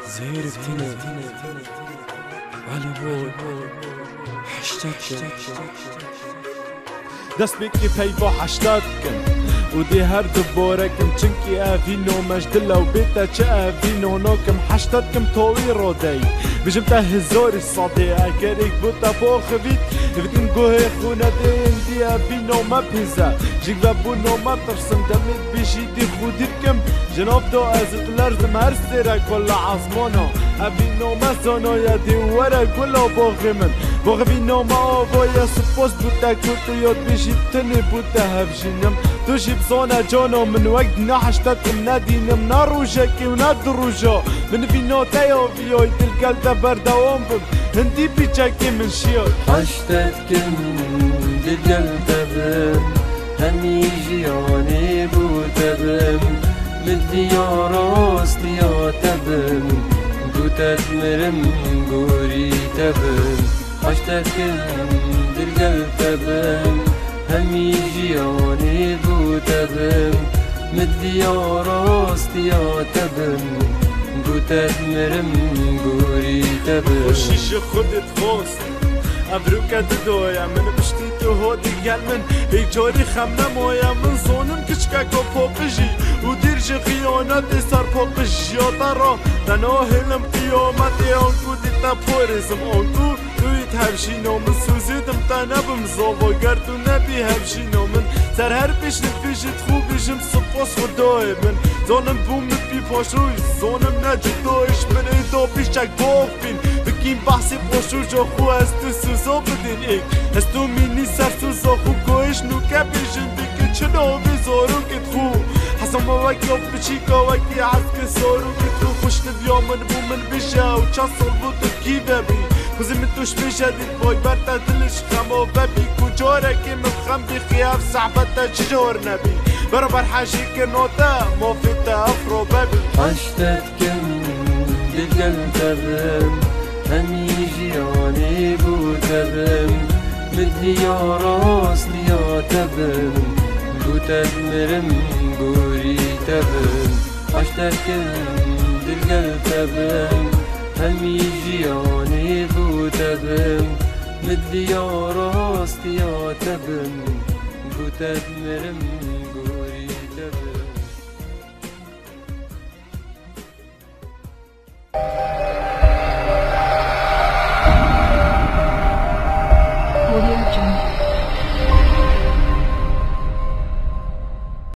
زهير فتنة على بول حشتك دست بکی پیوا حشتاد کن و دی هر دو بارکم چنکی اوینو مجدلا و بیتا چه اوینو ناکم حشتاد کم توی رو دی بجم تا هزاری ساده اگر ایک بوتا باخوید بتن گوه خونه دین دی اوینو ما پیزا جیگ و بونو ما ترسم دمید بیشی دی خودی کم جناب دو ازت لرزم هر سیره کل عظمانا اوینو ما زانایا دی وره گلا باخی من باخوینو ما آوایا سپاس بوتا کتو یاد بیشی تنی بوتا هفشینم توشي بصونا جونو من وقت نحشتكم نادينم ناروجاكي ونادروجا من فينو تايو فيو تلقى الدبر دوامكم هندي بيجاكي من شيو حشتكم تلقى الدبر هني جياني بوتبم مديار راستي تبم قوتت مرم قوري تبم حشتكم تلقى الدبر همی جیانی بوتبم مدیا راستی تبم گوتت مرم گوری تبم وشیش خودت خواست ابروکت دویا من بشتی تو هادی گل من ای جاری خم نمایا من زونم کچکا پاقجی و دیرج خیانت سر پاقجی را تنها هلم قیامت آنکو دیتا پارزم آنکو تویت هفشینو من سوزیدم تا نبم زاوا گردو نبی هفشینو من سر هر پیش نفیشت خوبیشم سپاس خدای من زانم بوم بی پاشوی زانم نجدایش من ایدا پیشک باق بین بگیم بحثی پاشو جا خو از تو سوزا بدین ایک از تو مینی سر سوزا خو گویش نوکه بیشن دیگه چنا بزارو کت خو حسن وکی بچی که وکی عسک سارو کت خو خوشت بیا من بو من بشه و چه سال بود کی ببی خوزی من توش بشدید بای برتا دلش خما ببی کجاره که مفخم بی خیاف صحبتا چجور نبی برابر حاشی که نوتا موفیتا افرو ببی حشتت کم دلگل تبم همی جیانی بوتبم مدیا راستیا تبم گوتت مرم گوری تبم حشتت کم دلگل تبم همی جیانی بوتبم مدیا راستیا تبم گوتت مرم گوری